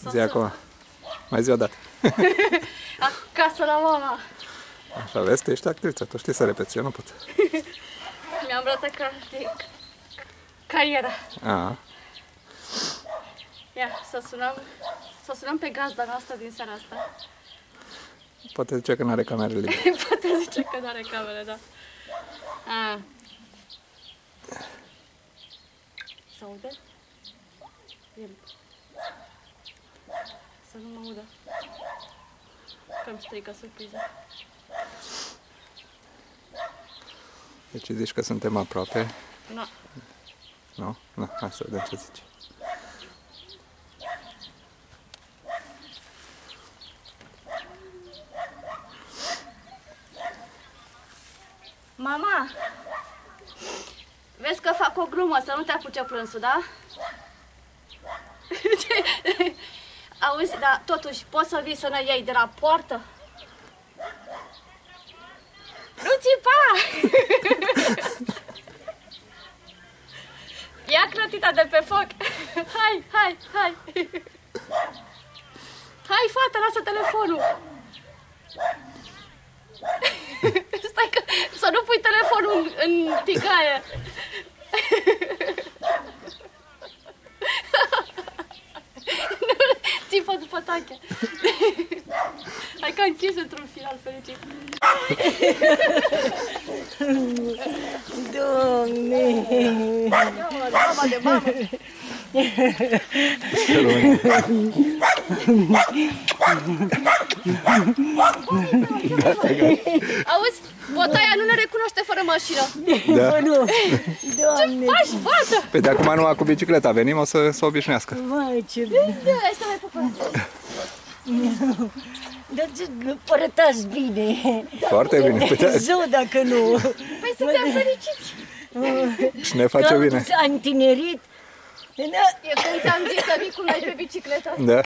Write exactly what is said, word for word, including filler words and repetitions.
Zi acum. Mai zi odată. Acasă la mama. Așa, vezi, tu ești actriță, tu știi să repeți, eu nu pot. Mi-am luat ca cariera. A. Ia, să sunăm, să sunăm pe gazda noastră din seara asta. Poate zice că nu are camerele. Poate zice că nu are camere, da. A. Se aude? El. Să nu mă audă. Că-mi strică surpriză. Deci zici că suntem aproape. Nu. Nu? Nu, hai să vedem ce zici. Mama! Vezi că fac o glumă, să nu te apuce plânsul, da? Auzi, dar totuși poți să vii să ne iei de la poartă? Nu țipa! Ia clătita de pe foc! Hai, hai, hai! Hai, fată, lasă telefonul! Stai că să nu pui telefonul în, în tigaie! Țipă după tache! Hai că închis într-un final fericit! Doamne! Mama de mamă! Auzi, botaia nu ne recunoaște fără mașină. Da. Doamne! Ce faci, fată? Pe de acum numai cu bicicleta venim, o să se obișnuiască. Vai, ce... Hai să mai pupă. Dar arătați bine. Foarte bine. Zău dacă nu. Păi suntem fericiți. Și ne face bine. Am tinerit. E când ți-am zis să vii cu noi pe bicicletă. Da.